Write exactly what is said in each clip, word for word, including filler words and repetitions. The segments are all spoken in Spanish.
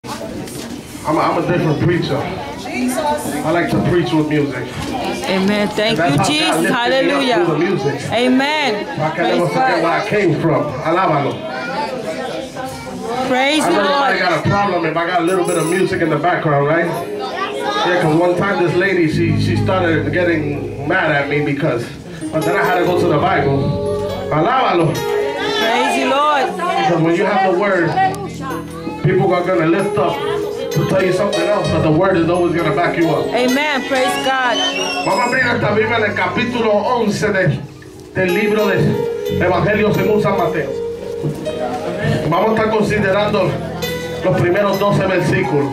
I'm a, I'm a different preacher. I like to preach with music. Amen. Thank you, Jesus. Hallelujah. Amen. So I can never forget where I came from. Alábalo. Praise the Lord. I got a problem if I got a little bit of music in the background, right? Yeah, because one time this lady, she, she started getting mad at me because, but then I had to go to the Bible. Alábalo. Praise the Lord. Because when you have the word, people are going to lift up to tell you something else, but the word is always going to back you up. Amen. Praise God. Vamos a abrir esta Biblia en el capítulo once de, del libro de Evangelio según San Mateo. Vamos a estar considerando los primeros doce versículos.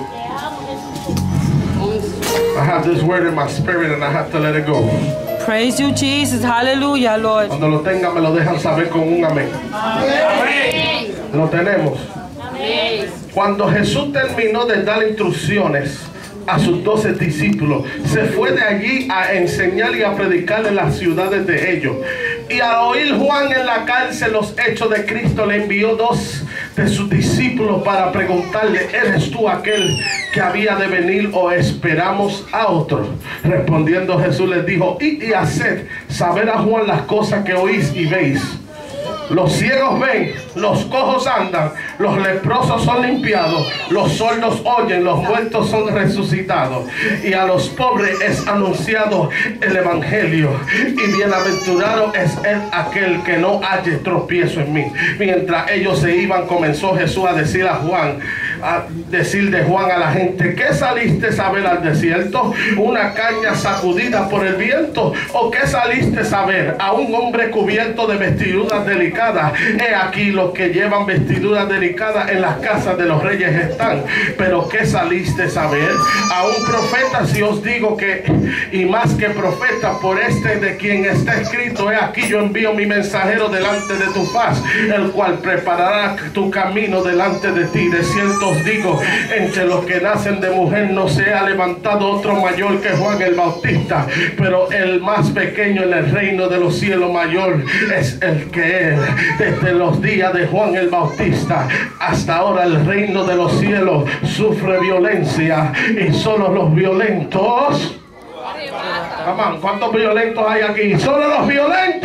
I have this word in my spirit and I have to let it go. Praise you, Jesus. Hallelujah, Lord. Cuando lo tengan me lo dejan saber con un amén. Amén. Lo tenemos. Amén. Cuando Jesús terminó de dar instrucciones a sus doce discípulos, se fue de allí a enseñar y a predicar en las ciudades de ellos. Y al oír Juan en la cárcel los hechos de Cristo, le envió dos de sus discípulos para preguntarle: ¿eres tú aquel que había de venir o esperamos a otro? Respondiendo Jesús les dijo: id y haced saber a Juan las cosas que oís y veis. Los ciegos ven, los cojos andan, los leprosos son limpiados, los sordos oyen, los muertos son resucitados, y a los pobres es anunciado el evangelio, y bienaventurado es él aquel que no halle tropiezo en mí. Mientras ellos se iban, comenzó Jesús a decir a Juan, a decir de Juan a la gente: ¿qué saliste a ver al desierto? ¿Una caña sacudida por el viento? ¿O qué saliste a ver? ¿A un hombre cubierto de vestiduras delicadas? He aquí los que llevan vestiduras delicadas en las casas de los reyes están. Pero ¿qué saliste a ver? A un profeta, si os digo que, y más que profeta, por este de quien está escrito: he aquí yo envío mi mensajero delante de tu faz, el cual preparará tu camino delante de ti. De cierto os digo, entre los que nacen de mujer no se ha levantado otro mayor que Juan el Bautista, pero el más pequeño en el reino de los cielos mayor es el que es. Desde los días de Juan el Bautista hasta ahora el reino de los cielos sufre violencia, y solo los violentos. Amán, ¿cuántos violentos hay aquí? Solo los violentos.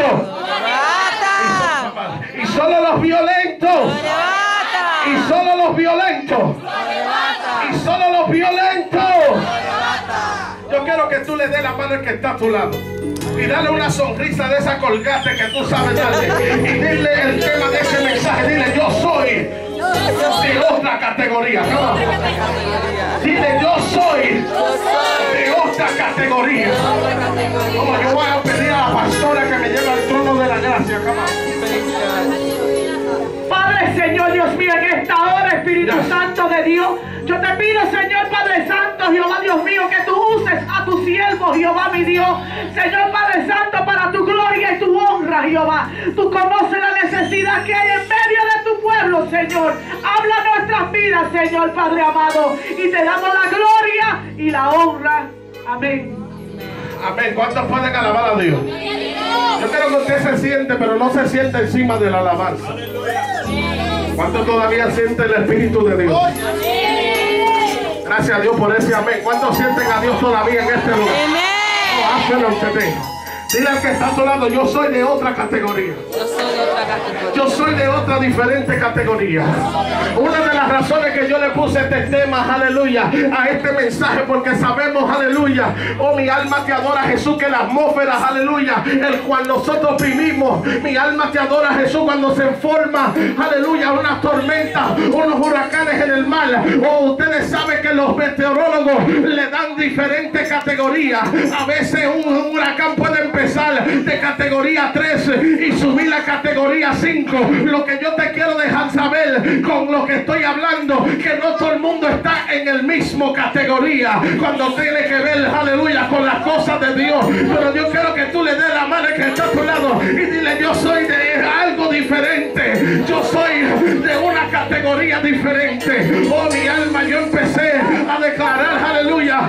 Y solo los violentos. Y solo los violentos. Y solo los violentos. Yo quiero que tú le des la mano al que está a tu lado y dale una sonrisa de esa colgate que tú sabes darle, y dile el tema de ese mensaje. Dile: yo soy de otra categoría. No. Dile: yo soy de otra categoría. Como yo voy a pedir a la pastora que me lleve al trono de la gracia. Padre, Señor Dios mío, en esta hora, Espíritu Santo de Dios, yo te pido, Señor Padre Santo, Jehová Dios mío, que tú uses a tu siervo, Jehová mi Dios, Señor Padre Santo, para tu gloria y tu honra, Jehová. Tú conoces la necesidad que hay en medio de tu pueblo, Señor. Habla nuestras vidas, Señor Padre amado, y te damos la gloria y la honra. Amén. Amén. ¿Cuántos pueden alabar a Dios? Yo quiero que usted se siente, pero no se siente encima de la alabanza. ¿Cuántos todavía siente el Espíritu de Dios? Gracias a Dios por ese amén. ¿Cuántos sienten a Dios todavía en este lugar? Oh, hácelo usted. Dile al que está a tu lado: yo soy de otra categoría. Yo soy de otra categoría. Yo soy de otra diferente categoría. Una de las razones que yo le puse este tema, aleluya, a este mensaje, porque sabemos, aleluya, oh mi alma te adora, Jesús, que la atmósfera, aleluya, el cual nosotros vivimos, mi alma te adora, Jesús, cuando se forma, aleluya, unas tormentas, unos huracanes en el mar. Oh, ustedes saben que los meteorólogos le dan diferentes categorías. A veces un, un huracán puede empezar de categoría tres y subir a categoría cinco. Lo que yo te quiero dejar saber con lo que estoy hablando, que no todo el mundo está en el mismo categoría cuando tiene que ver, aleluya, con las cosas de Dios. Pero yo quiero que tú le des la mano que está a tu lado y dile: yo soy de algo diferente, yo soy de una categoría diferente. Oh mi alma, yo empecé a declarar, aleluya, lo que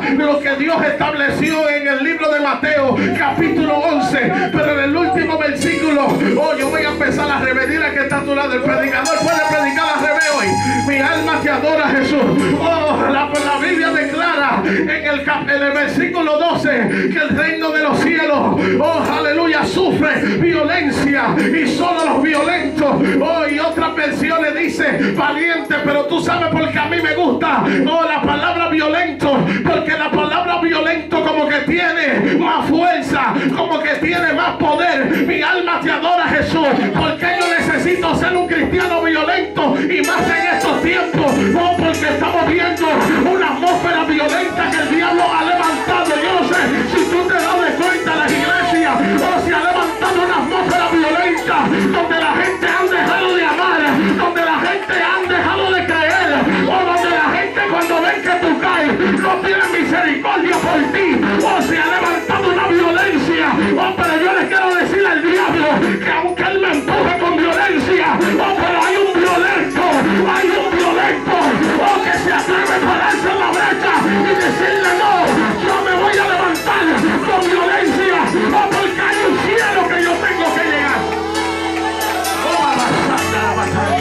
que Dios estableció en el libro de Mateo, capítulo once. Pero en el último versículo, oh, yo voy a empezar a repetir a que está a tu lado. El predicador puede predicar al revés hoy. Mi alma te adora, Jesús. Oh, la, la Biblia declara en el, cap, en el versículo doce que el reino de los cielos, oh, aleluya, sufre violencia y solo los violentos. Oh, y otras versiones dice valiente, pero tú sabes por qué a mí me gusta, oh, la palabra violento, porque la palabra violento como que tiene más fuerza, como que tiene más poder. Mi alma te adora, Jesús, porque yo necesito ser un cristiano violento, y más en estos tiempos, oh, porque estamos viendo una atmósfera violenta que el diablo ha levantado. Yo no sé si tú te das cuenta, las iglesias, oh, se ha levantado una atmósfera violenta donde la gente han dejado de amar, donde la gente han dejado de creer, o donde la gente cuando ven que tú caes no tiene misericordia por ti. Oh, se ha levantado una violencia. Oh, pero yo les quiero decir al diablo que aunque él me empuje con violencia, oh, pero hay un violento, hay un violento, oh, que se atreve a pararse en la brecha y decirle no, yo me voy a levantar con violencia, oh, porque hay un cielo que yo tengo que llegar. Oh, avanzar la batalla.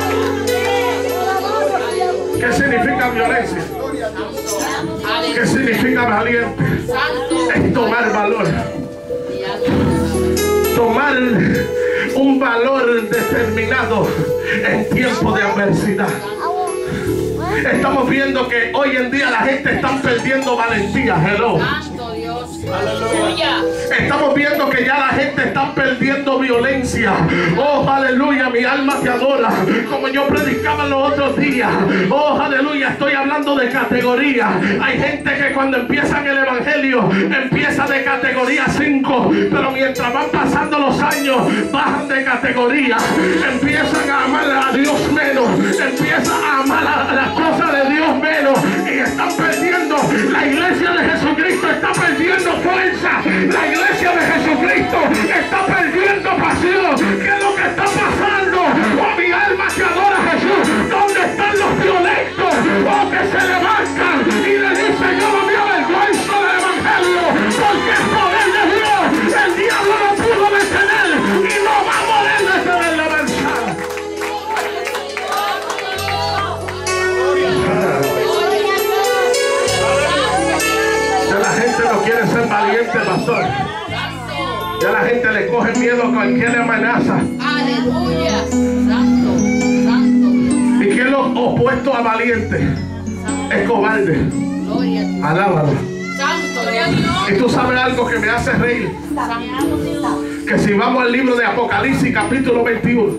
¿Qué significa violencia? ¿Qué significa valiente? Es tomar valor. Tomar un valor determinado en tiempo de adversidad. Estamos viendo que hoy en día la gente está perdiendo valentía. Hello. Aleluya. Estamos viendo que ya la gente está perdiendo violencia. Oh, aleluya, mi alma te adora. Como yo predicaba los otros días. Oh, aleluya, estoy hablando de categoría. Hay gente que cuando empiezan el evangelio empieza de categoría cinco, pero mientras van pasando los años bajan de categoría. Empiezan a amar a Dios menos, empiezan a amar a las cosas de Dios menos, y están perdiendo. La iglesia de Jesucristo está perdiendo fuerza. La iglesia de Jesucristo está perdiendo pasión. ¿Qué es lo que está pasando? Oh, mi alma te adora, Jesús. ¿Dónde están los violentos? Oh, que se levantan y le dicen yo no me avergüenzo del evangelio, porque es poder de Dios. El diablo no pudo detener y no va a poder detener la avanzada. La gente no quiere ser valiente, pastor. Ya la gente le coge miedo a cualquier amenaza. Aleluya. Santo, santo. ¿Y qué es lo opuesto a valiente? Es cobarde. Alábalo. Santo. Y tú sabes algo que me hace reír. Que si vamos al libro de Apocalipsis, capítulo veintiuno,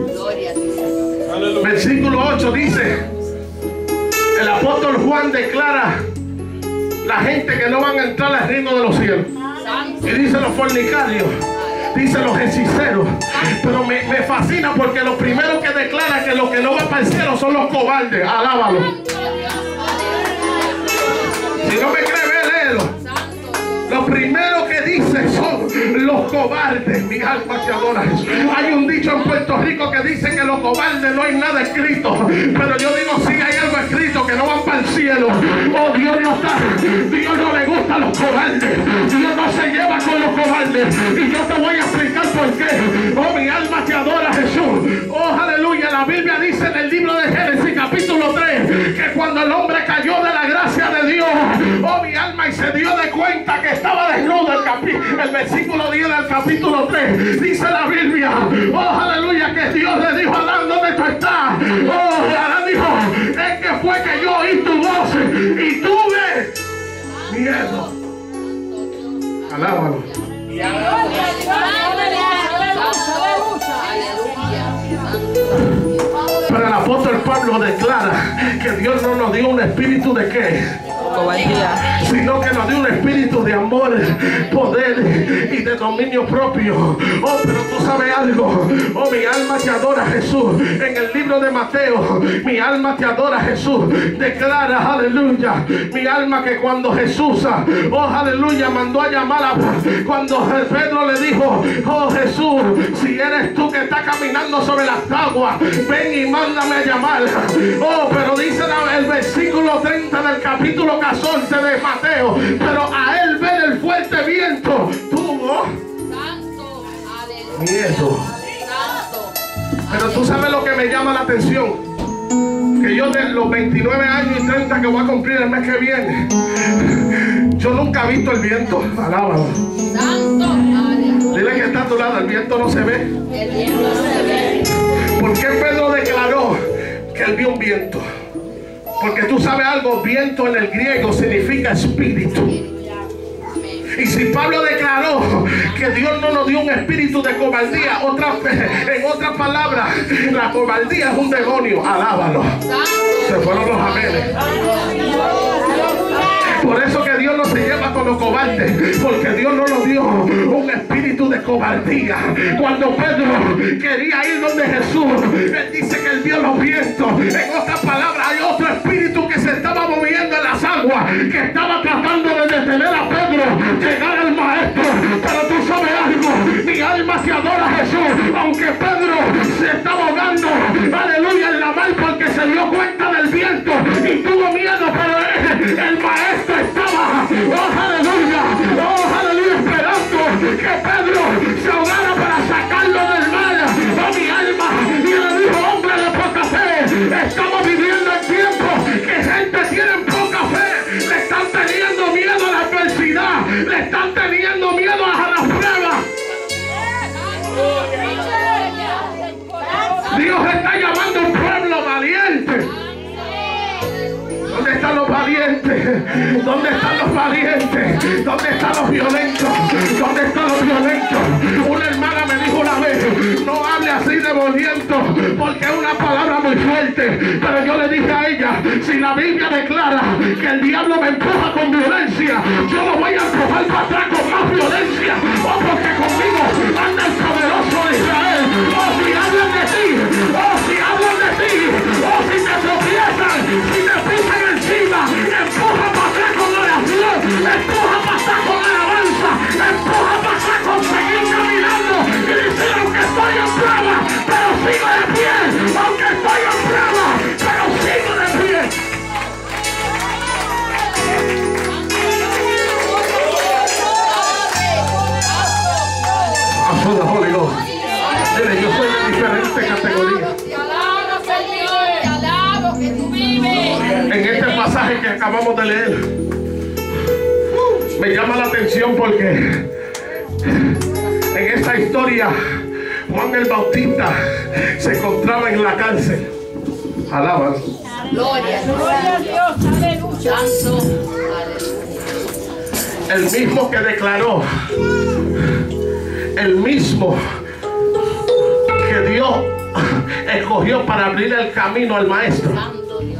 versículo ocho, dice: el apóstol Juan declara la gente que no van a entrar al reino de los cielos. Y dice los fornicarios, dice los hechiceros. Pero me, me fascina porque lo primero que declara que los que no van para el cielo son los cobardes. Alábalo. Si no me cree, ve, léelo. Lo primero que dice son los cobardes. Mi alma te adora, Jesús. Hay un dicho en Puerto Rico que dice que los cobardes no hay nada escrito, pero yo digo sí hay algo escrito, que no van para el cielo. Oh, Dios no está, Dios no le gusta a los cobardes. Dios no se lleva con los cobardes. Y yo te voy a explicar por qué. Oh, mi alma te adora, Jesús. Oh, aleluya. La Biblia dice en el libro de Génesis capítulo tres que cuando el hombre cayó de la gracia de Dios, oh, mi alma, y se dio de cuenta que estaba desnudo, el, capi, el versículo diez del capítulo tres, dice la Biblia, oh, aleluya, que Dios le dijo a Adán, ¿dónde tú estás? Oh, Adán dijo, es que fue que yo oí tu voz y tuve miedo. Alábalo. Pero el apóstol Pablo declara que Dios no nos dio un espíritu de qué, Cobardía. sino que nos dio un espíritu de amor, poder y de dominio propio. Oh, pero tú sabes algo. Oh, mi alma te adora, Jesús. En el libro de Mateo, mi alma te adora, Jesús. Declara, aleluya, mi alma, que cuando Jesús, oh, aleluya, mandó a llamar a, cuando Pedro le dijo, oh, Jesús, si eres tú que estás caminando sobre las aguas, ven y mándame a llamar. Oh, pero dice el versículo treinta del capítulo catorce de Mateo. Pero a él ver el fuerte viento, tuvo Santo. Aleluya. miedo. Santo. Pero tú sabes lo que me llama la atención. Que yo de los veintinueve años y treinta que voy a cumplir el mes que viene, yo nunca he visto el viento. Alábalo. Santo. Aleluya. Dile que está a tu lado, el viento no se ve. El viento no se ve. ¿Por qué Pedro declaró que él vio un viento? Porque tú sabes algo, viento en el griego significa espíritu. Y si Pablo declaró que Dios no nos dio un espíritu de cobardía, otra, en otras palabras, la cobardía es un demonio. Alábalo. Se fueron los amenes. Por eso que Dios no se lleva con los cobardes, porque Dios no nos dio un espíritu de cobardía. Cuando Pedro quería ir donde Jesús, él dice que él vio los vientos. En otras palabras, hay otro espíritu que se estaba moviendo en las aguas, que estaba tratando de detener a Pedro, llegar al maestro. Pero tú sabes algo, mi alma te adora a Jesús, aunque Pedro se estaba ahogando, aleluya, en la mar, porque se dio cuenta del viento y tuvo miedo, pero el, el maestro estaba, oh aleluya, oh aleluya, esperando que Pedro se ahogara para sacarlo del mar. Oh mi alma, y le dijo, hombre de poca fe, estamos viviendo en tiempos que gente tiene poca fe, le están teniendo miedo a la adversidad, le están teniendo miedo a las pruebas. Dios está llamando a un pueblo valiente. ¿Dónde están los valientes? ¿Dónde están los valientes? ¿Dónde están los violentos? ¿Dónde están los violentos? Una hermana me dijo una vez, no hable así de violento, porque es una palabra muy fuerte. Pero yo le dije a ella, si la Biblia declara que el diablo me empuja con violencia, yo lo voy a empujar para atrás con más violencia. Oh, porque conmigo anda el poderoso de Israel. Oh, si hablan de ti, oh, si hablan de ti, oh, si te tropiezan, si te pisan encima, empuja para atrás con oración, empuja para atrás con alabanza, empuja para atrás con seguir caminando y decir, aunque estoy en prueba, pero sigo de pie, aunque estoy en prueba, pero sigo de pie. Azul de Holy Ghost. Mire, yo soy de diferente categoría. Te alabo, Señor. Te alabo que tú vives. En este pasaje que acabamos de leer, me llama la atención porque en esta historia Juan el Bautista se encontraba en la cárcel. Alaban. Gloria. Gloria a Dios. Aleluya. Santo. Aleluya. El mismo que declaró, el mismo que Dios escogió para abrir el camino al maestro, Santo Dios.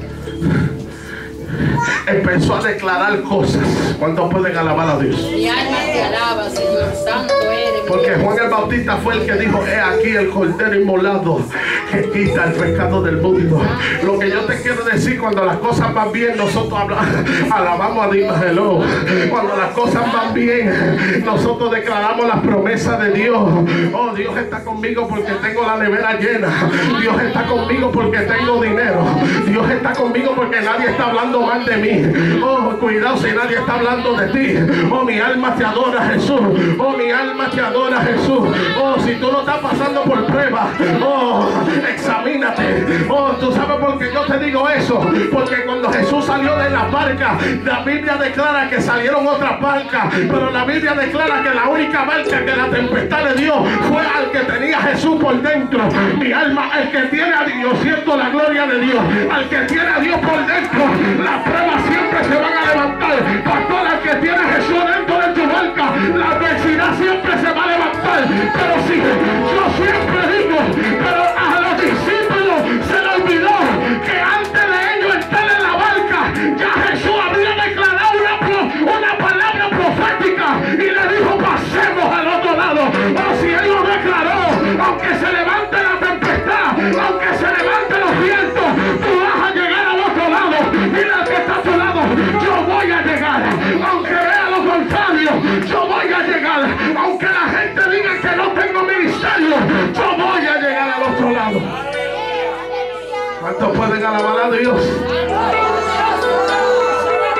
empezó a declarar cosas. ¿Cuántos pueden alabar a Dios? Mi alma te alaba, Señor. Santo eres. Porque Juan el Bautista fue el que dijo, he aquí el cordero inmolado que quita el pecado del mundo. Lo que yo te quiero decir, cuando las cosas van bien, nosotros hablamos, alabamos a Dios. Hello. Cuando las cosas van bien, nosotros declaramos las promesas de Dios. Oh, Dios está conmigo porque tengo la nevera llena. Dios está conmigo porque tengo dinero. Dios está conmigo porque nadie está hablando mal de mí. Oh, cuidado si nadie está hablando de ti. Oh, mi alma te adora, Jesús. Oh, mi alma te adora, Jesús. Oh, si tú no estás pasando por prueba, oh, examínate. Oh, tú sabes por qué yo te digo eso. Porque cuando Jesús salió de la barca, la Biblia declara que salieron otras barcas, pero la Biblia declara que la única barca que la tempestad le dio fue al que tenía Jesús por dentro. Mi alma, el que tiene a Dios, siento la gloria de Dios. Al que tiene a Dios por dentro, las pruebas siempre se van a levantar. Pastor, al que tiene a Jesús dentro de tu barca, la adversidad siempre se va a levantar. Pero sí, yo siempre digo, pero a los discípulos se les olvidó que antes de ellos estar en la barca, ya Jesús había declarado una, una palabra profética y le dijo, pasemos al otro lado. O si él lo declaró, aunque se levante la tempestad, aunque se levanten los vientos, tú vas a llegar al otro lado. Mira que está a tu lado, yo voy a llegar. Aunque vea lo contrario, yo voy a llegar. Aunque la gente diga que no tengo ministerio, yo voy a llegar al otro lado. ¿Cuántos pueden alabar a Dios?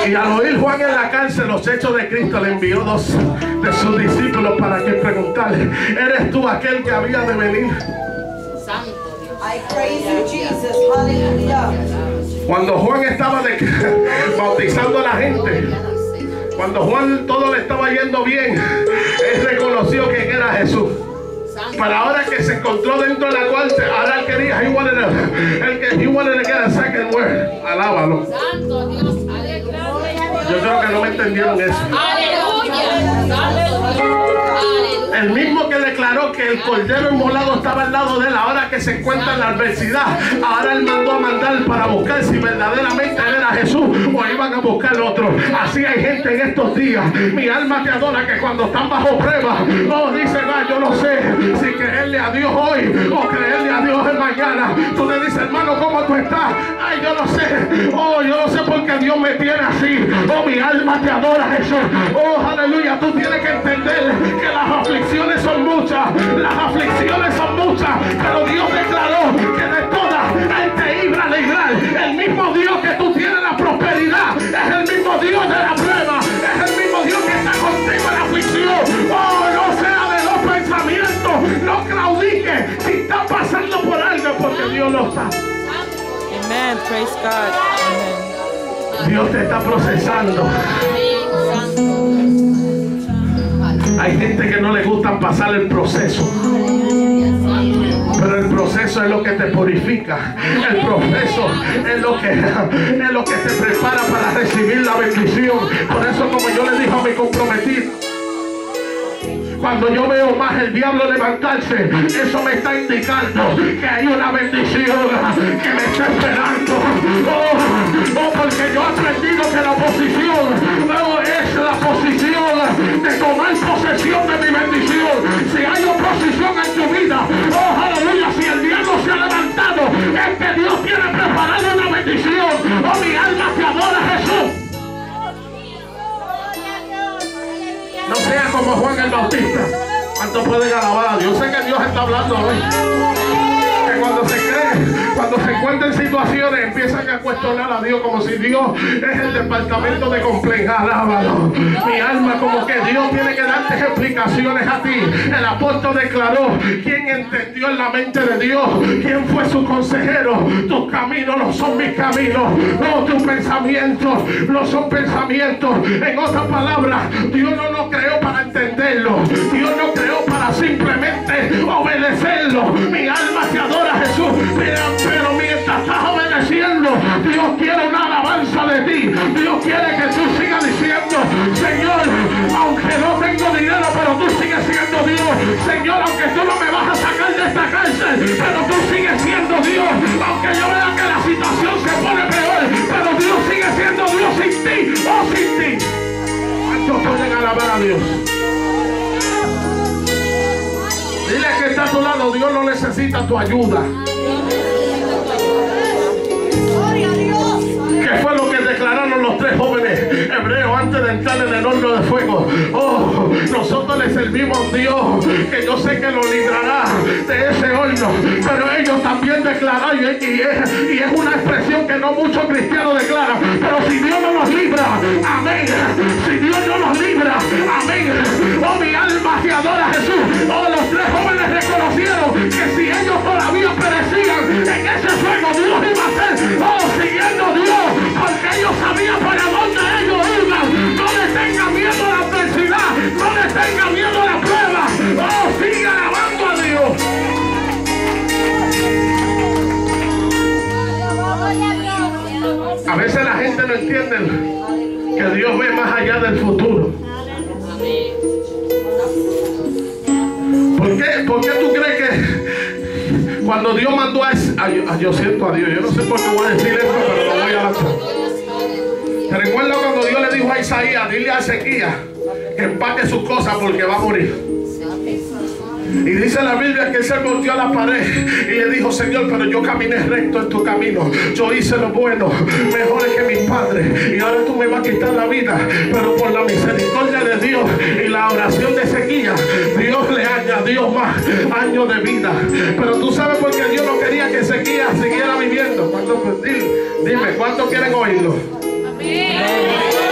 Y al oír Juan en la cárcel los hechos de Cristo, le envió dos de sus discípulos para que preguntarle: ¿eres tú aquel que había de venir? I praise you, Jesus. Hallelujah. Cuando Juan estaba de, bautizando a la gente, cuando Juan todo le estaba yendo bien, él reconoció que era Jesús. Pero ahora que se encontró dentro de la cual, ahora él quería, he wanted to, él que he wanted to get a second word. Alábalo. Santo Dios, aleluya. Yo creo que no me entendieron eso. Aleluya. Santo Dios. El mismo que declaró que el cordero inmolado estaba al lado de él, ahora que se encuentra en la adversidad, ahora él mandó a mandar para buscar si verdaderamente él era Jesús o iban a buscar otro. Así hay gente en estos días. Mi alma te adora, que cuando están bajo prueba, oh, dice, va, yo no sé si creerle a Dios hoy o creerle a Dios el mañana. Tú le dices, hermano, ¿cómo tú estás? Ay, yo no sé. Oh, yo no sé por qué Dios me tiene así. Oh, mi alma te adora, Jesús. Oh, aleluya. Tú tienes que entender que las aflicciones son muchas, las aflicciones son muchas, pero Dios declaró que de todas Él te iba a librar. El mismo Dios que tú tienes la prosperidad es el mismo Dios de la prueba, es el mismo Dios que está contigo en la aflicción. Oh, no sea de los pensamientos, no claudique si está pasando por algo, porque Dios no está. Amen. Praise God. Amen. Dios te está procesando. Hay gente que no le gusta pasar el proceso, pero el proceso es lo que te purifica. El proceso es lo que es lo que te prepara para recibir la bendición. Por eso, como yo le dije a mi comprometido, cuando yo veo más el diablo levantarse, eso me está indicando que hay una bendición que me está esperando. Oh, oh, porque yo he aprendido que la oposición oh, es la posición de tomar posesión de mi bendición. Si hay oposición en tu vida, oh, aleluya, si el diablo se ha levantado, es que Dios tiene preparado una bendición. Oh, mi alma te adora, Jesús. No sea como Juan el Bautista. ¿Cuántos pueden alabar a Dios? Sé que Dios está hablando hoy. Que cuando se creen, cuando se encuentran en situaciones, empiezan a cuestionar a Dios como si Dios es el departamento de complaint. Alábalo. Mi alma, como que Dios tiene que darte explicaciones a ti. El apóstol declaró: ¿quién entendió en la mente de Dios? ¿Quién fue su consejero? Tus caminos no son mis caminos, no, tus pensamientos no son pensamientos. En otras palabras, Dios no nos creó para entenderlo, Dios nos creó para simplemente obedecerlo. Mi alma te adora, Jesús. Pero, pero mientras estás obedeciendo, Dios quiere una alabanza de ti. Dios quiere que tú sigas diciendo: Señor, aunque no tengo dinero, pero tú sigues siendo Dios. Señor, aunque tú no me vas a sacar de esta cárcel, pero tú sigues siendo Dios. Aunque yo vea que la situación se pone peor, pero Dios sigue siendo Dios sin ti o sin ti. ¿Cuántos pueden alabar a Dios? Dile que está a tu lado: Dios no necesita tu ayuda. ¿Qué fue lo que declararon los tres jóvenes hebreos antes de entrar en el horno de fuego? Oh, nosotros le servimos a un Dios que yo sé que lo librará de ese horno. Pero ellos también declararon, y es, y es una expresión que no muchos cristianos declaran: pero si Dios no nos libra, amén. Si Dios no nos libra, amén. Oh, mi alma te adora, Jesús. Oh, los tres jóvenes reconocieron que si ellos todavía perecían en ese fuego, Dios iba a ser, oh, siguiendo a Dios, porque ellos sabían para dónde ellos iban. No le tengan miedo a la adversidad, no le tengan miedo a la prueba. Oh, sigue alabando a Dios. A veces la gente no entiende que Dios ve más allá del futuro. ¿Por qué? ¿Por qué tú crees que cuando Dios mandó a ese... Ay, ay, yo siento a Dios, yo no sé por qué voy a decir esto, pero lo voy a lanzar. ¿Te recuerdas cuando Dios le dijo a Isaías: dile a Ezequías que empaque sus cosas porque va a morir? Y dice la Biblia que él se volteó a la pared y le dijo: Señor, pero yo caminé recto en tu camino, yo hice lo bueno, mejor que mis padres, y ahora tú me vas a quitar la vida. Pero por la misericordia de Dios y la oración de Ezequías, Dios le añadió más años de vida. Pero tú sabes por qué Dios no quería que Ezequías siguiera viviendo. ¿Cuánto, dime, ¿cuántos quieren oírlo? Amén.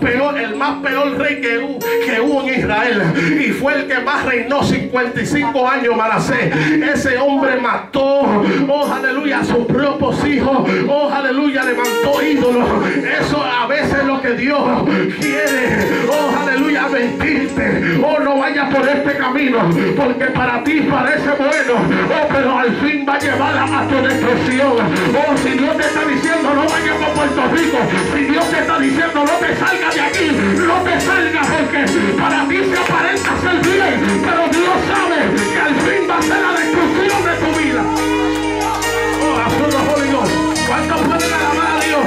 peor, el más peor rey que hubo, que hubo en Israel, y fue el que más reinó cincuenta y cinco años, Manasés. Ese hombre mató, oh aleluya, a sus propios hijos, oh aleluya, levantó ídolos. Eso a veces es lo que Dios quiere, oh aleluya, mentirte. Oh, no vayas por este camino, porque para ti parece bueno, oh, pero al fin va a llevar a tu destrucción. Oh, si Dios te está diciendo no vayas por Puerto Rico, si Dios te está diciendo no te salgas de aquí, no te salgas, porque para ti se aparenta ser bien, pero Dios sabe que al fin va a ser la destrucción de tu vida. Oh, azul los Holy Ghost. ¿Cuántos pueden alabar a Dios?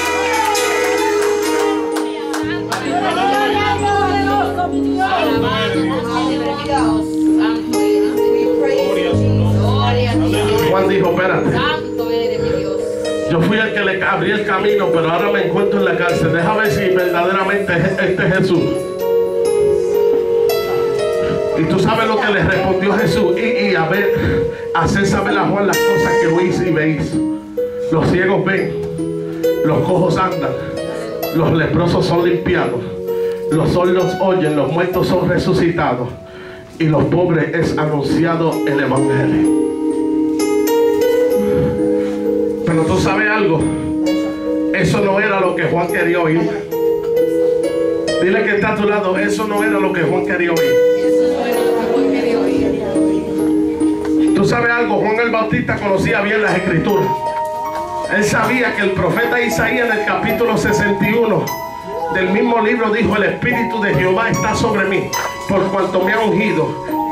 Juan dijo, espérate, yo fui el que le abrí el camino, pero ahora me encuentro en la cárcel. Deja ver si verdaderamente este es Jesús. Y tú sabes lo que le respondió Jesús. Y, y a ver, hacer saber a Juan las cosas que oís y veis. Los ciegos ven, los cojos andan, los leprosos son limpiados, los sordos oyen, los muertos son resucitados, y los pobres es anunciado el evangelio. Pero tú sabes algo, eso no era lo que Juan quería oír. Dile que está a tu lado, eso no era lo que Juan quería oír. Tú sabes algo, Juan el Bautista conocía bien las escrituras. Él sabía que el profeta Isaías en el capítulo sesenta y uno del mismo libro dijo: el Espíritu de Jehová está sobre mí, por cuanto me ha ungido.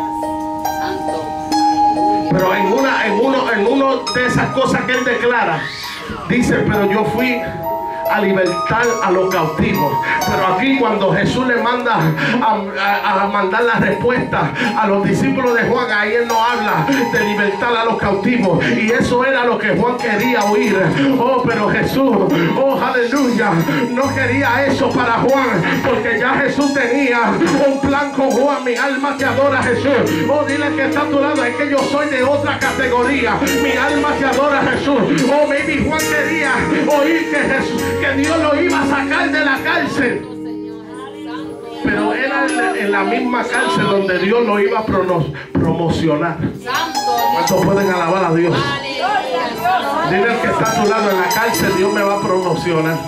Pero en una, en uno, en uno de esas cosas que él declara, dice: pero yo fui a libertar a los cautivos. Pero aquí cuando Jesús le manda a, a, a mandar la respuesta a los discípulos de Juan, ahí él no habla de libertar a los cautivos, y eso era lo que Juan quería oír. Oh, pero Jesús, oh aleluya, no quería eso para Juan, porque ya Jesús tenía un plan con Juan. Mi alma te adora, Jesús. Oh, dile que está a tu lado, es que yo soy de otra categoría. Mi alma te adora, Jesús. Oh, maybe Juan quería oír que Jesús, que Dios lo iba a sacar de la cárcel, pero era en la misma cárcel donde Dios lo iba a promocionar. ¿Cuántos pueden alabar a Dios? Dile al que está a tu lado: en la cárcel Dios me va a promocionar.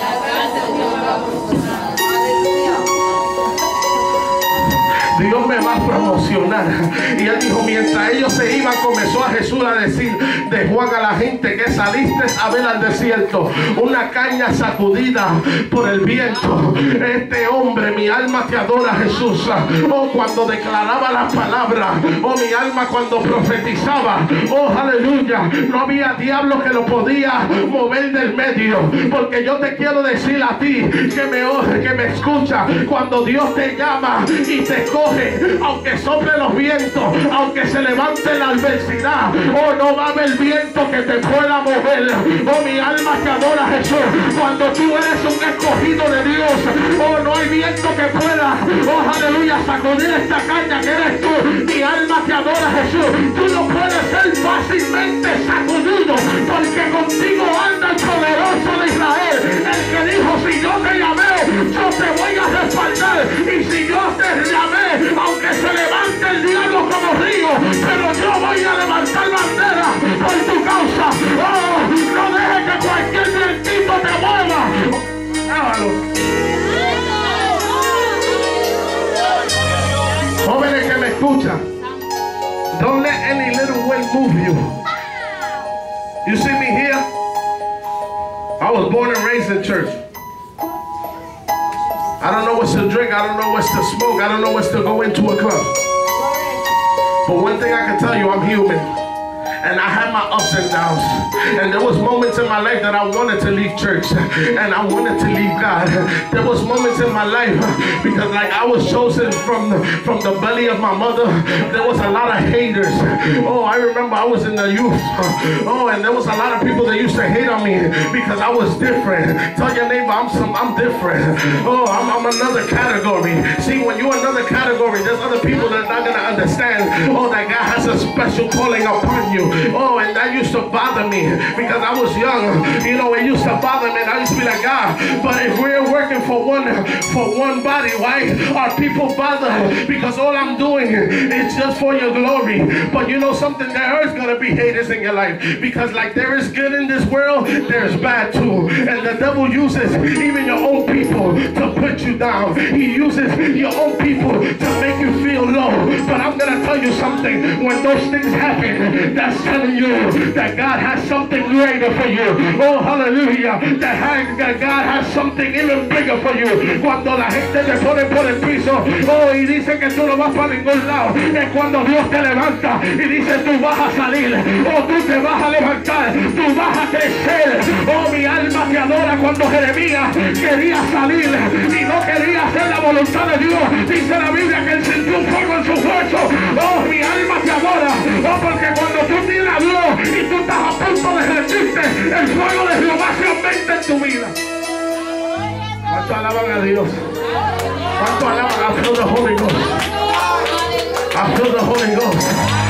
Dios me va a promocionar. Y él dijo, mientras ellos se iban, comenzó a Jesús a decir de Juan a la gente: que saliste a ver al desierto una caña sacudida por el viento. Este hombre, mi alma te adora, Jesús. Oh, cuando declaraba las palabras, oh, mi alma cuando profetizaba, oh, aleluya, no había diablo que lo podía mover del medio. Porque yo te quiero decir a ti que me oye, que me escucha, cuando Dios te llama y te coge, aunque sople los vientos, aunque se levante la adversidad, oh, no va a haber viento que te pueda mover. Oh, mi alma te adora, Jesús. Cuando tú eres un escogido de Dios, oh, no hay viento que pueda, oh, aleluya, sacudir esta caña que eres tú. Mi alma te adora, Jesús. Tú no puedes ser fácilmente sacudido, porque contigo anda el poderoso de Israel, el que dijo: si yo te llamé, yo te voy a respaldar, y si yo te llamé, aunque se levante el diablo como río, pero yo voy a levantar bandera por tu causa. Oh, no dejes que cualquier vientito te mueva. Hágalo. Jóvenes que me escuchan, don't let any little wind move you. You see me here? I was born and raised in church. I don't know what's to drink, I don't know what's to smoke, I don't know what's to go into a club. But one thing I can tell you, I'm human. And I had my ups and downs. And there was moments in my life that I wanted to leave church. And I wanted to leave God. There was moments in my life because like I was chosen from the, from the belly of my mother. There was a lot of haters. Oh, I remember I was in the youth. Oh, and there was a lot of people that used to hate on me because I was different. Tell your neighbor, I'm some, I'm different. Oh, I'm, I'm another category. See, when you're another category, there's other people that are not going to understand, oh, that God has a special calling upon you. Oh, and that used used to bother me because I was young. You know, it used to bother me. And I used to be like, God, but if we're working for one for one body, why are people bothered? Because all I'm doing is just for your glory. But you know something, there is going to be haters in your life, because like there is good in this world, there's bad too. And the devil uses even your own people to put you down. He uses your own people to make you feel low. But I'm going to tell you something, when those things happen, that's telling you that God has something greater for you. Oh, hallelujah. That God has something even bigger for you. Cuando la gente te pone por el piso, oh, y dice que tú no vas para ningún lado, es cuando Dios te levanta y dice tú vas a salir, oh, tú te vas a levantar, tú vas a crecer. Oh, mi alma te adora. Cuando Jeremías quería salir y no quería hacer la voluntad de Dios, dice la Biblia que él sintió un fuego en sus huesos. Oh, mi alma te adora. Oh, porque cuando tú tienes a Dios y tú estás a punto de rendirte, el fuego de Jehová se aumenta en tu vida. ¿Cuánto alaban a Dios? ¿Cuánto alaban? I feel the Holy Ghost. I feel the Holy Ghost.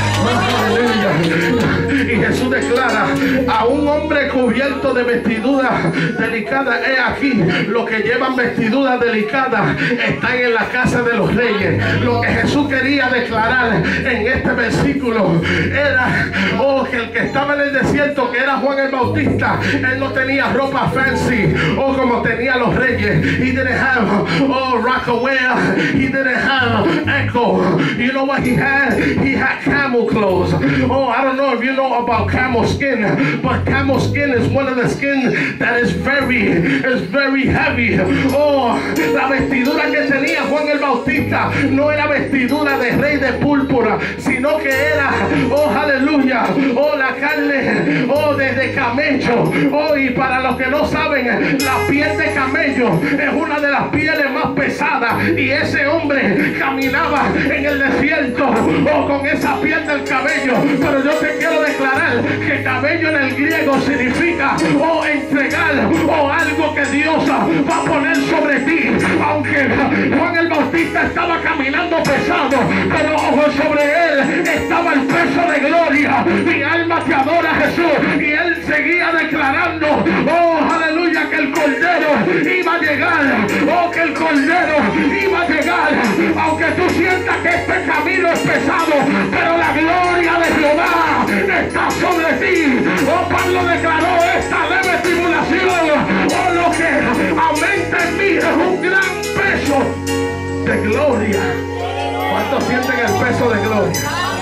Aleluya. Y Jesús declara: a un hombre cubierto de vestiduras delicadas, he aquí, los que llevan vestiduras delicadas están en la casa de los reyes. Lo que Jesús quería declarar en este versículo era, oh, que el que estaba en el desierto, que era Juan el Bautista, él no tenía ropa fancy, o oh, como tenía los reyes. He didn't have, oh, Rockaware. He didn't have Echo. You know what he had? He had camel clothes. Oh, I don't know if you know about camel skin, but camel skin is one of the skin that is very, is very heavy. Oh, la vestidura que tenía Juan el Bautista no era vestidura de rey de púrpura, sino que era, oh, aleluya, oh, la carne, oh, de, de camello. Oh, y para los que no saben, la piel de camello es una de las pieles más pesadas, y ese hombre caminaba en el desierto, oh, con esa piel del cabello. Pero yo te quiero declarar que cabello en el griego significa, oh, entregar, o oh, algo que Dios va a poner sobre ti. Aunque Juan el Bautista estaba caminando pesado, pero ojo, sobre él estaba el peso de gloria. Mi alma te adora, Jesús. Y él seguía declarando, oh, aleluya, que el Cordero iba a llegar, oh, que el Cordero iba a llegar. Aunque tú sientas que este camino es pesado, pero la gloria de Jehová está sobre ti. Oh, Pablo declaró: esta leve tribulación, oh, lo que aumenta en mí es un gran peso de gloria. ¿Cuántos sienten el peso de gloria?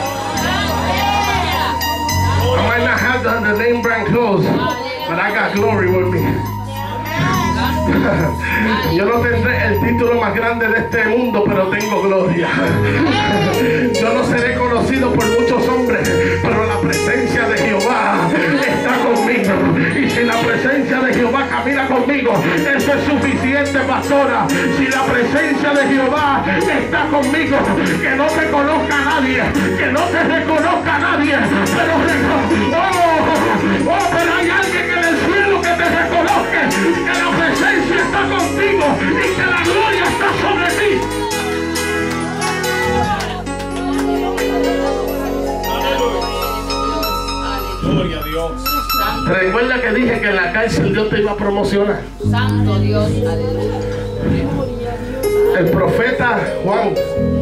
I might not have the, the name brand clothes, but I got glory with me. Yo no tendré el título más grande de este mundo, pero tengo gloria. Yo no seré conocido por muchos hombres, pero la presencia de Jehová está conmigo. Y si la presencia de Jehová camina conmigo, eso es suficiente, pastora. Si la presencia de Jehová está conmigo, que no te conozca nadie, que no te reconozca nadie, pero oh, oh, pero hay alguien en el cielo que te reconozca, que la presencia está contigo y que la gloria está sobre ti. Gloria a Dios. Recuerda que dije que en la cárcel Dios te iba a promocionar. Santo Dios, aleluya. El profeta Juan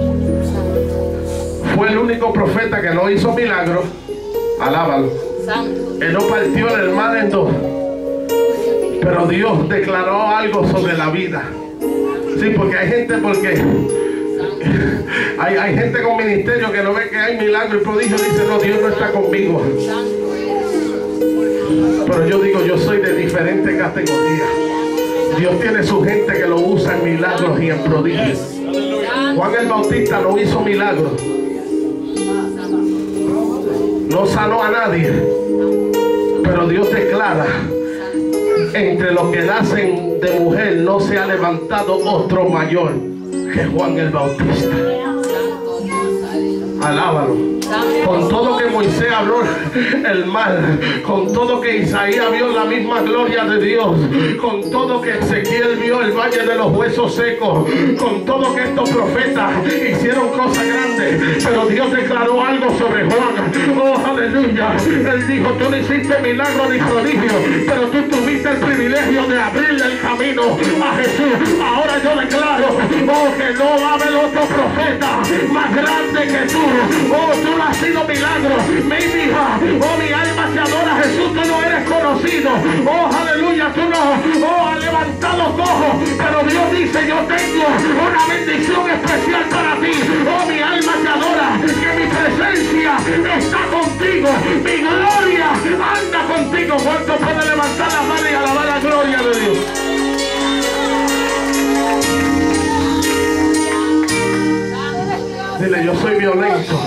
fue el único profeta que no hizo milagros. Alábalo. Santo. Él no partió el mar en dos, pero Dios declaró algo sobre la vida. Sí, porque hay gente, porque hay, hay gente con ministerio que no ve que hay milagro y prodigio, dice: no, Dios no está conmigo. Pero yo digo, yo soy de diferente categoría. Dios tiene su gente que lo usa en milagros y en prodigios. Juan el Bautista no hizo milagros, no sanó a nadie, pero Dios declara: entre los que nacen de mujer no se ha levantado otro mayor que Juan el Bautista. Alábalo. Con todo que Moisés habló el mal, con todo que Isaías vio la misma gloria de Dios, con todo que Ezequiel vio el valle de los huesos secos, con todo que estos profetas hicieron cosas grandes, pero Dios declaró algo sobre Juan. Oh, aleluya. Él dijo: tú no hiciste milagro ni prodigio, pero tú tuviste el privilegio de abrirle el camino a Jesús. Ahora yo declaro, oh, que no va a haber otro profeta más grande que tú. Oh, tú no has sido milagro. Mi hija, oh, mi alma te adora, Jesús. Tú no eres conocido. Oh, aleluya. Tú no, oh, has levantado cojos, pero Dios dice: yo tengo una bendición especial para ti. Oh, mi alma te adora, que mi presencia está contigo, mi gloria anda contigo. ¿Cuánto puede levantar la mano y alabar la gloria de Dios? Dile: yo soy violento.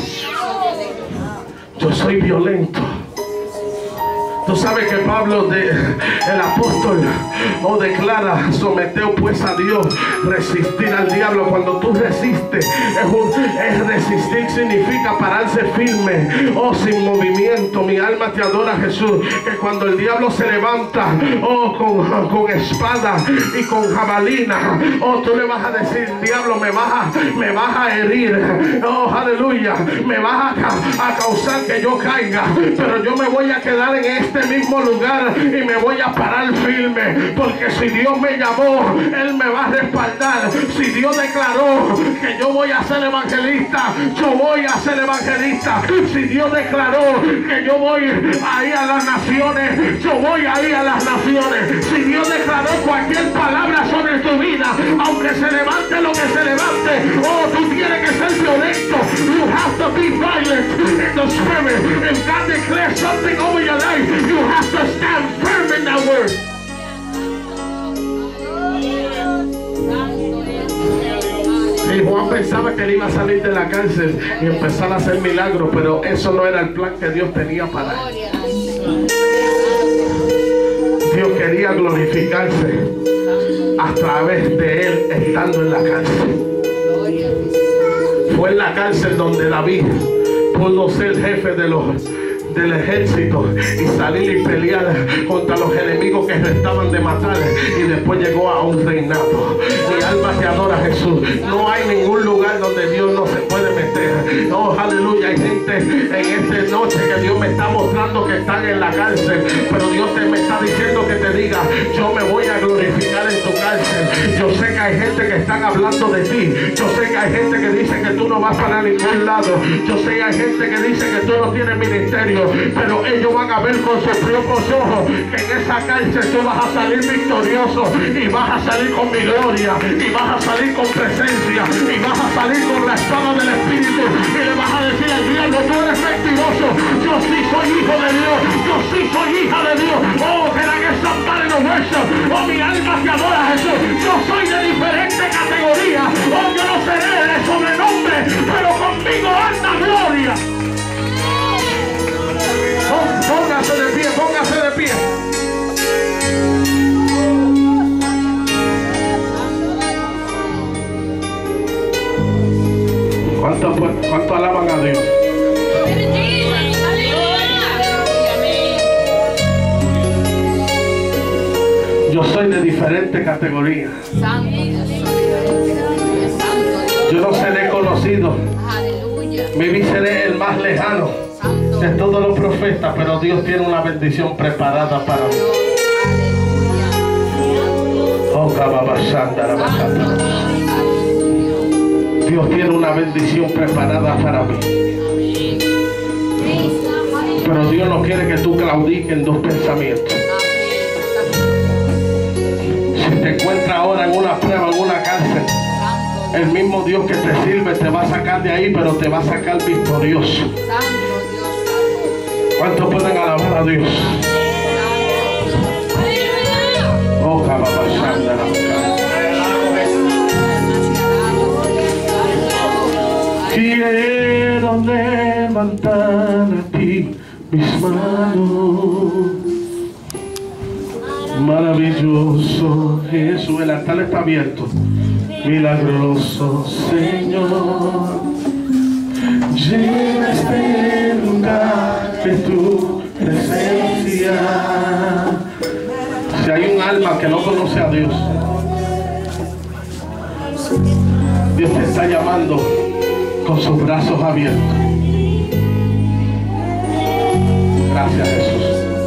Yo soy violento. Tú sabes que Pablo, de, el apóstol, o oh, declara: someteos pues a Dios, resistir al diablo. Cuando tú resistes, es, un, es resistir, significa pararse firme, o oh, sin movimiento. Mi alma te adora, Jesús. Que cuando el diablo se levanta, oh, con, con espada y con jabalina, oh, tú le vas a decir: diablo, me vas a, me vas a herir, oh, aleluya, me vas a, a causar que yo caiga, pero yo me voy a quedar en este mismo lugar y me voy a parar firme, porque si Dios me llamó, Él me va a respaldar. Si Dios declaró que yo voy a ser evangelista, yo voy a ser evangelista. Si Dios declaró que yo voy a ir a las naciones, yo voy a ir a las naciones. Si Dios declaró cualquier palabra sobre tu vida, aunque se levante lo que se levante, oh, tú tienes que ser violento. You have to be violent in the spirit. If God declares something over your life, you have to stand firm in that word. Y Juan pensaba que él iba a salir de la cárcel y empezar a hacer milagros, pero eso no era el plan que Dios tenía para él. Dios quería glorificarse a través de él estando en la cárcel. Fue en la cárcel donde David pudo ser jefe de los del ejército y salir y pelear contra los enemigos que restaban de matar, y después llegó a un reinado. Mi alma te adora, Jesús. No hay ningún lugar donde Dios no se puede meter. No, aleluya. Hay gente en esta noche que Dios me está mostrando que están en la cárcel, pero Dios te me está diciendo que te diga: yo me voy a glorificar en tu cárcel. Yo sé que hay gente que están hablando de ti. Yo sé que hay gente que dice que tú no vas para ningún lado. Yo sé que hay gente que dice que tú no tienes ministerio, pero ellos van a ver con sus propios ojos que en esa cárcel tú vas a salir victorioso, y vas a salir con mi gloria, y vas a salir con presencia, y vas a salir con la espada del Espíritu, y le vas a decir al diablo: tú eres mentiroso, yo sí soy hijo de Dios, yo sí soy hija de Dios. Oh, que la que somebody no worship. Oh, mi alma te adora, Jesús. Yo soy de diferente categoría. Oh, yo no seré de sobrenombre, pero conmigo anda gloria. Póngase de pie, póngase de pie. ¿Cuánto, cuánto alaban a Dios? Yo soy de diferente categoría. Yo no seré conocido. Maybe seré el más lejano de todos los profetas, pero Dios tiene una bendición preparada para mí. Oh, Dios tiene una bendición preparada para mí. Pero Dios no quiere que tú claudiques en dos pensamientos. Si te encuentras ahora en una prueba, en una cárcel, el mismo Dios que te sirve te va a sacar de ahí, pero te va a sacar victorioso. ¿Cuántos pueden alabar a Dios? Oh, cababashanda la boca. Quiero levantar a ti mis manos. Maravilloso Jesús, el altar está abierto. Milagroso Señor, llena este lugar de tu presencia. Si hay un alma que no conoce a Dios, Dios te está llamando con sus brazos abiertos. Gracias, Jesús.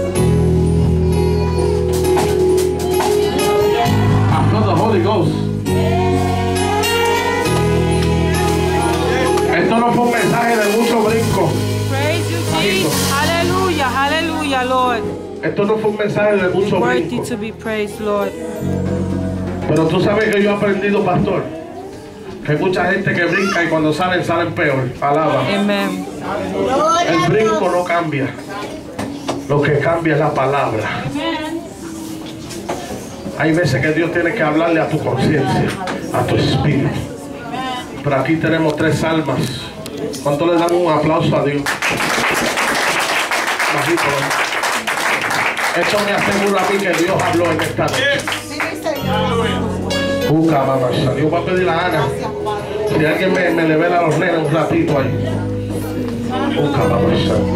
I feel the Holy Ghost. Esto no fue un mensaje de mucho brinco. Praise you, Jesus. Hallelujah, hallelujah, Lord. Esto no fue un mensaje de mucho Worthy brinco. to be praised, Lord. Pero tú sabes que yo he aprendido, pastor, que hay mucha gente que brinca y cuando salen, salen peor. Alaba. Amen. El brinco no cambia. Lo que cambia es la palabra. Hay veces que Dios tiene que hablarle a tu conciencia, a tu espíritu. Pero aquí tenemos tres almas. ¿Cuánto le dan un aplauso a Dios? Bajito, ¿no? Esto me asegura a mí que Dios habló en esta noche. Busca, mamá. Dios va a pedir a Ana. Si alguien me, me le vela a los nenes un ratito ahí. Busca, mamá.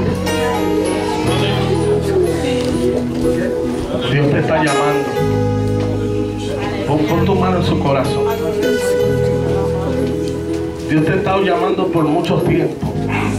Dios te está llamando. Pon, pon tu mano en su corazón. Dios te ha estado llamando por mucho tiempo.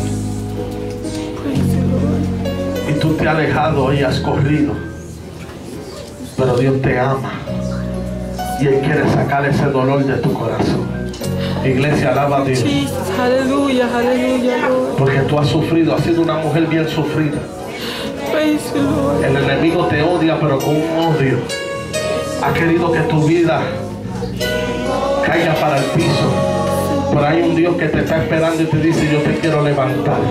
Y tú te has alejado y has corrido. Pero Dios te ama. Y Él quiere sacar ese dolor de tu corazón. Iglesia, alaba a Dios. Jesus, hallelujah, hallelujah, Lord. Porque tú has sufrido, has sido una mujer bien sufrida. Praise you, Lord. El enemigo te odia, pero con un odio. Ha querido que tu vida caiga para el piso. Pero hay un Dios que te está esperando y te dice: yo te quiero levantar.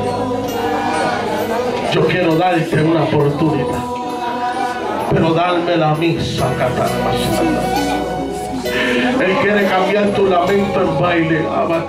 Yo quiero darte una oportunidad. Pero darme la misa, Él quiere cambiar tu lamento en baile.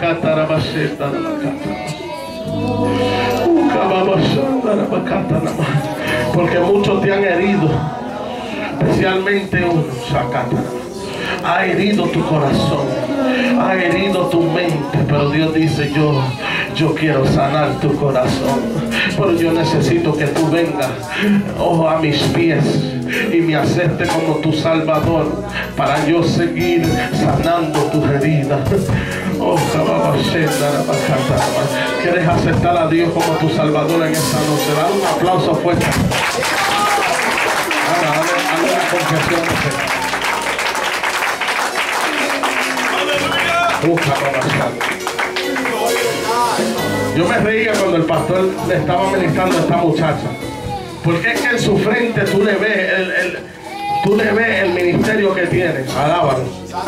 Porque muchos te han herido, especialmente uno. Ha herido tu corazón, ha herido tu mente, pero Dios dice: yo, yo quiero sanar tu corazón. Pero yo necesito que tú vengas, ojo, a mis pies y me acepte como tu Salvador, para yo seguir sanando tus heridas. Oh, ¿quieres aceptar a Dios como tu Salvador en esta noche? Dale un aplauso fuerte. Ahora, dale, dale la confesión de fe. Yo me reía cuando el pastor le estaba ministrando a esta muchacha, porque es que en su frente tú le ves el, el, tú le ves el ministerio que tiene. Alábalo.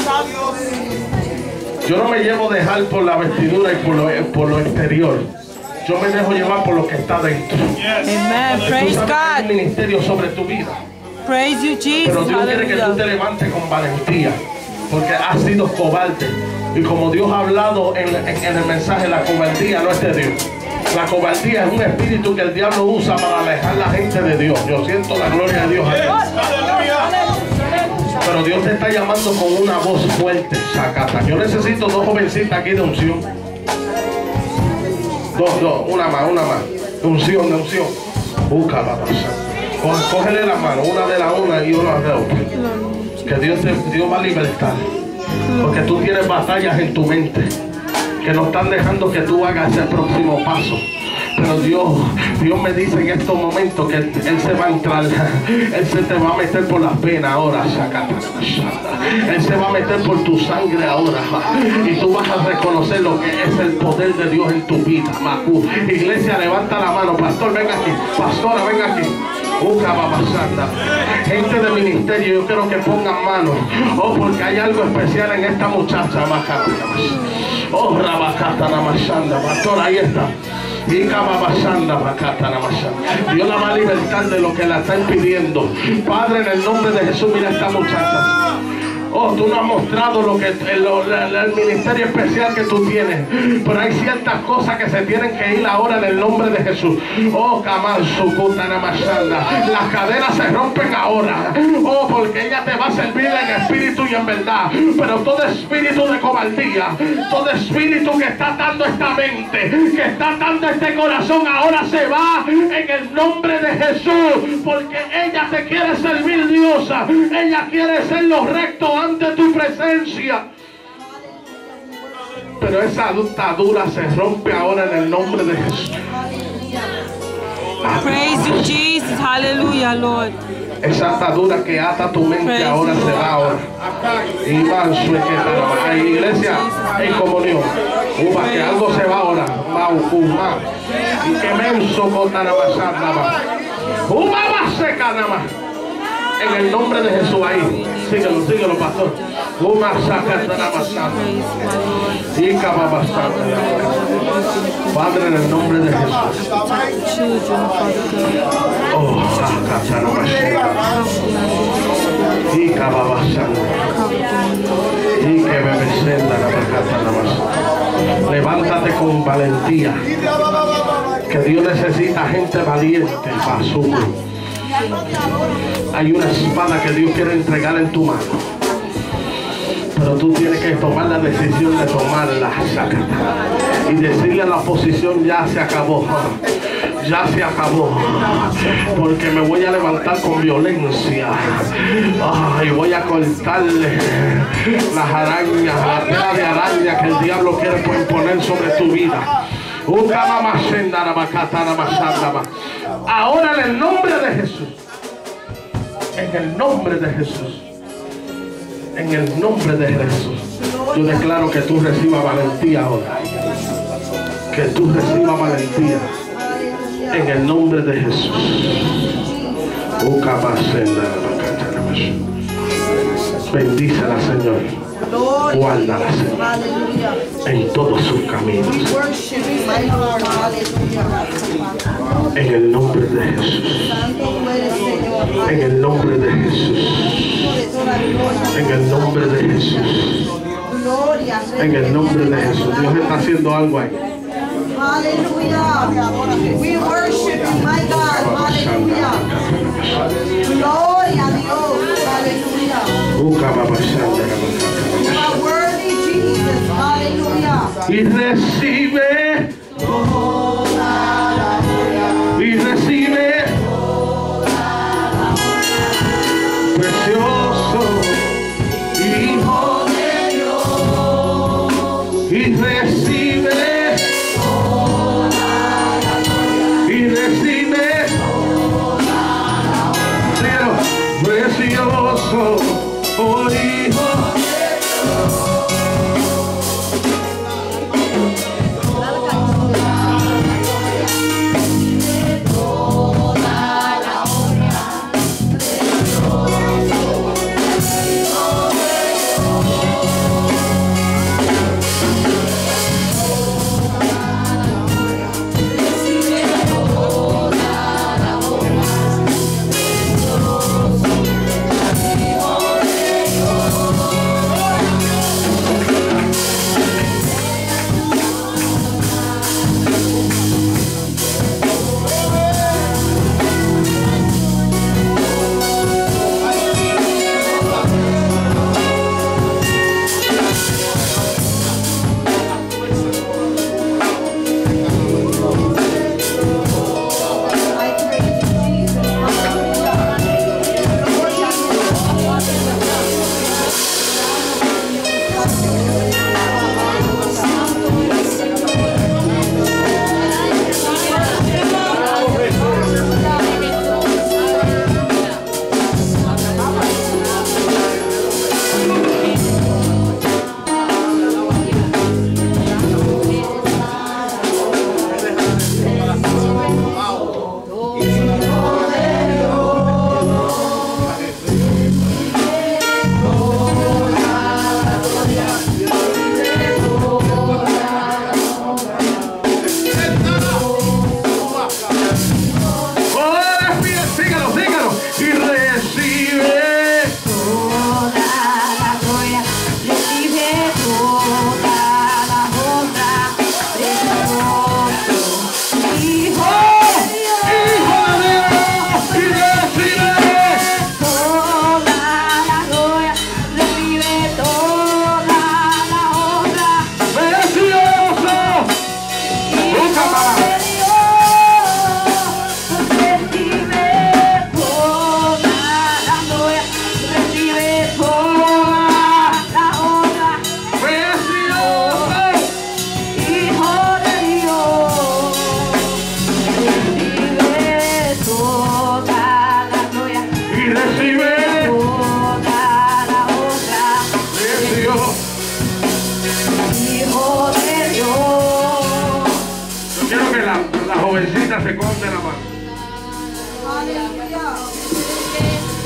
Yo no me llevo a dejar por la vestidura y por lo, por lo exterior. Yo me dejo llevar por lo que está dentro. Amen. Praise Tú sabes que hay un God. ministerio sobre tu vida. Praise you, Pero Jesus. Dios quiere que tú te Hallelujah. levantes con valentía, porque has sido cobarde. Y como Dios ha hablado en, en, en el mensaje, la cobardía no es de Dios. La cobardía es un espíritu que el diablo usa para alejar a la gente de Dios. Yo siento la gloria de Dios aquí. Pero Dios te está llamando con una voz fuerte, Sacata. Yo necesito dos jovencitas aquí de unción. Dos, dos, una más, una más. De unción, de unción. Busca la pasar. Cógele la mano, una de la una y una de la otra. Que Dios, te, Dios va a libertar. Porque tú tienes batallas en tu mente que no están dejando que tú hagas ese próximo paso. Pero Dios, Dios me dice en estos momentos que Él, Él se va a entrar, Él se te va a meter por las venas ahora, Él se va a meter por tu sangre ahora, y tú vas a reconocer lo que es el poder de Dios en tu vida. Iglesia, levanta la mano. Pastor, venga aquí. Pastora, venga aquí. Gente de ministerio, yo quiero que pongan manos. Oh, porque hay algo especial en esta muchacha. Oh, Rabacata Namashanda. Pastor, ahí está. Dios la va a libertar de lo que la está impidiendo. Padre, en el nombre de Jesús, mira a esta muchacha. Oh, tú no has mostrado lo que el, el, el ministerio especial que tú tienes. Pero hay ciertas cosas que se tienen que ir ahora en el nombre de Jesús. Oh, las cadenas se rompen ahora. Oh, porque ella te va a servir en espíritu y en verdad. Pero todo espíritu de cobardía, todo espíritu que está atando esta mente, que está atando este corazón, ahora se va en el nombre de Jesús. Porque ella te quiere servir, diosa. Ella quiere ser lo recto ante tu presencia. Pero esa atadura se rompe ahora en el nombre de Jesús. Praise you, Jesus. Hallelujah, Lord. Esa atadura que ata tu mente Praise ahora se va ahora. Hay iglesia en comunión. Uva, que algo se va ahora. Y que menso con nada más. Uva va seca nada más. En el nombre de Jesús ahí. Síguelo, síguelo, pastor. Uma sacata nada más. Y cababastante. Padre, en el nombre de Jesús. Oh, sacata nada más. Y cababastante. Y que bebesenda nada más. Levántate con valentía. Que Dios necesita gente valiente para su mano. Hay una espada que Dios quiere entregar en tu mano, pero tú tienes que tomar la decisión de tomarla y decirle a la oposición: ya se acabó, ya se acabó, porque me voy a levantar con violencia. Oh, y voy a cortarle las arañas, la tela de araña que el diablo quiere poner sobre tu vida. Ahora en el nombre de Jesús, en el nombre de Jesús, en el nombre de Jesús, yo declaro que tú recibas valentía ahora, que tú recibas valentía en el nombre de Jesús. Bendícela, Señor. Guárdala, Señor, en todos sus caminos. En el nombre de Jesús. En el nombre de Jesús. En el nombre de Jesús. En el nombre de Jesús. Dios está haciendo algo ahí. Hallelujah. We worship you, my God. Hallelujah. Gloria a Dios. Hallelujah. You are worthy, Jesus. Hallelujah. Y recibe. Y recibe. Precioso Hijo de Dios. Y recibe. Y recibe. Precioso, oh Hijo.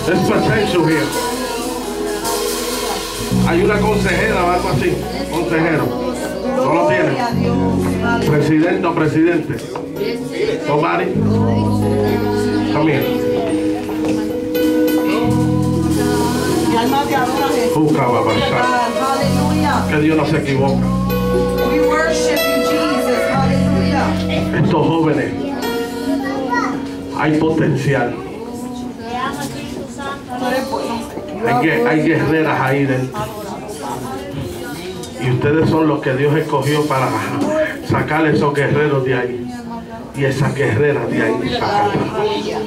There's potential here. Hay una consejera o algo así. Consejero. ¿No lo tiene? Presidente o presidente. Nobody. Come here. Mi alma te adora, Jesús. Busca, papá. Aleluya. Que Dios no se equivoca. We worship you, Jesus. Aleluya. Estos jóvenes, hay potencial. Hay, gue- hay guerreras ahí dentro. Y ustedes son los que Dios escogió para sacar esos guerreros de ahí. Y esas guerreras de ahí. Sacarlas.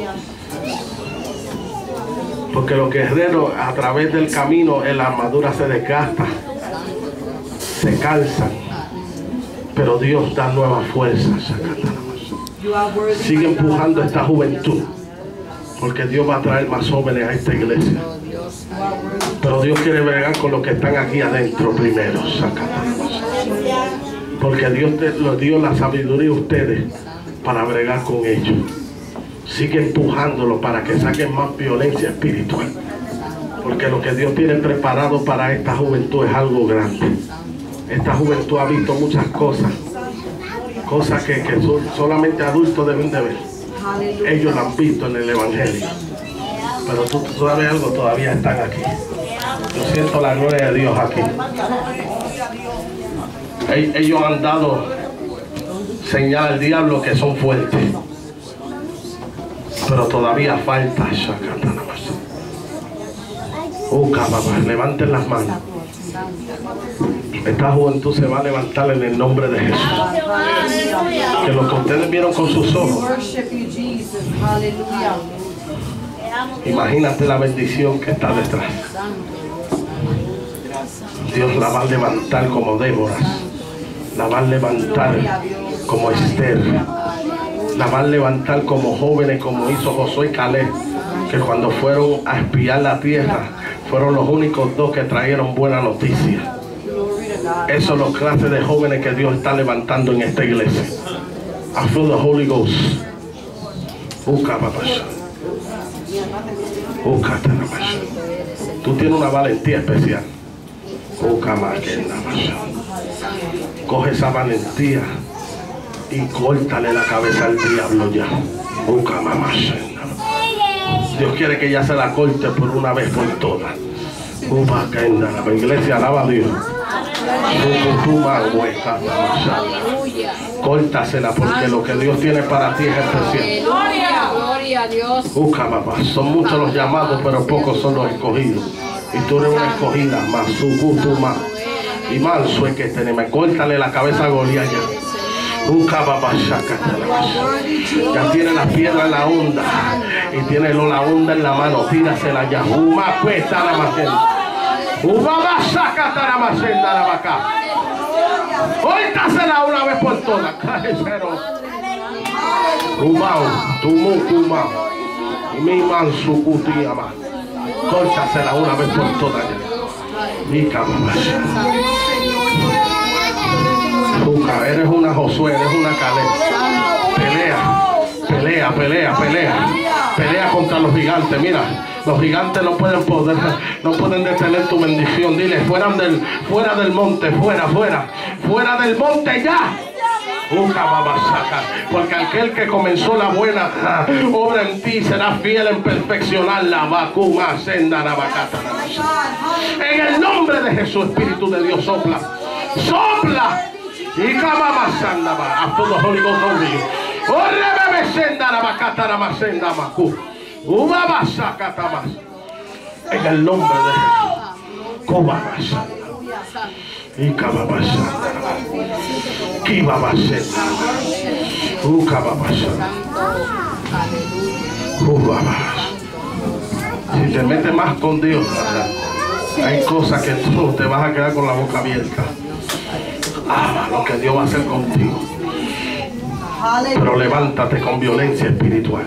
Porque los guerreros a través del camino en la armadura se desgasta, se cansan. Pero Dios da nuevas fuerzas. Sigue empujando a esta juventud. Porque Dios va a traer más jóvenes a esta iglesia. Pero Dios quiere bregar con los que están aquí adentro primero. Porque Dios te, les dio la sabiduría a ustedes para bregar con ellos. Sigue empujándolos para que saquen más violencia espiritual. Porque lo que Dios tiene preparado para esta juventud es algo grande. Esta juventud ha visto muchas cosas. Cosas que, que son, solamente adultos deben de ver. Ellos lo han visto en el Evangelio. Pero tú, tú sabes algo, todavía están aquí. Yo siento la gloria de Dios aquí. Ellos han dado señal al diablo que son fuertes. Pero todavía falta. Oh, papá, levanten las manos. Esta juventud se va a levantar en el nombre de Jesús. Que lo que ustedes vieron con sus ojos, imagínate la bendición que está detrás. Dios la va a levantar como Débora, la va a levantar como Esther, la va a levantar como jóvenes, como hizo Josué y Caleb, que cuando fueron a espiar la tierra fueron los únicos dos que trajeron buena noticia. Esos son los clases de jóvenes que Dios está levantando en esta iglesia. I feel the Holy Ghost. Tú tienes una valentía especial. Coge esa valentía y córtale la cabeza al diablo ya. Dios quiere que ya se la corte por una vez por todas. La iglesia alaba a Dios. Córtasela porque lo que Dios tiene para ti es especial. Gloria a Dios. Busca, papá. Son muchos los llamados, pero pocos son los escogidos. Y tú eres una escogida, más su gusto más. Y manso es que tenemos. Córtale la cabeza a Goliat ya. Busca, papá, ya tiene las piedras en la onda. Y tiene la onda en la mano. Tírasela ya. Uma cuesta la macena. Uma saca la macena la vaca. Córtasela una vez por todas. Cállese. Umao, tumu, umao. Y mi man su cutiama. Córtasela una vez por todas. Y cababasha. Nunca, eres una Josué, eres una Caleb. Pelea, pelea, pelea, pelea. Pelea contra los gigantes. Mira, los gigantes no pueden poder, no pueden detener tu bendición. Dile, fuera del, fuera del monte, fuera, fuera, fuera del monte ya. Porque aquel que comenzó la buena obra en ti será fiel en perfeccionarla. En el nombre de Jesús, Espíritu de Dios, sopla, sopla. Y a todos los Holy Ghost on you. En el nombre de Jesús. Y cababasha, kibabasha, ukababasha, ubabasha. Si te metes más con Dios, hay cosas que tú te vas a quedar con la boca abierta. Ah, lo que Dios va a hacer contigo. Pero levántate con violencia espiritual.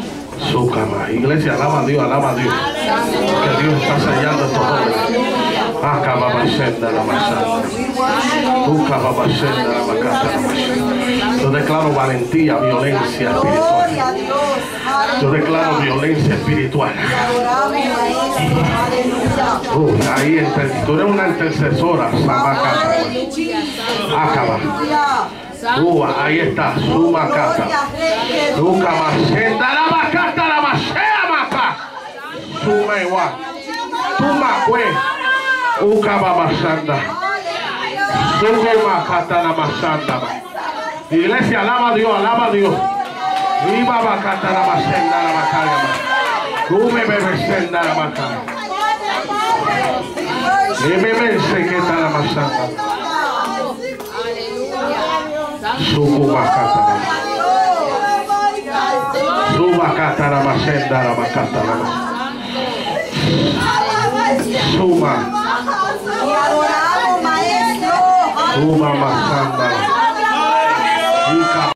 Su cama. Iglesia, alaba a Dios, alaba a Dios. Que Dios está sellando estos jóvenes. Yo declaro valentía, violencia espiritual. Yo declaro violencia espiritual. Uh, ahí entre, tú eres una intercesora. Acaba. Uh, ahí está. Suma cata. Nunca más. La macata, la machea maca. Suma igual. Suma cue. Uca babasanda. Suma cata la masanda. Iglesia, alaba a Dios, alaba a Dios. Viva bacata la masenda la macaya. Come bebe senda la macaya. Y me vence que está la masanda. Suba cata. Suba cata la masenda la macata la. Suma. Suma masanda. Ika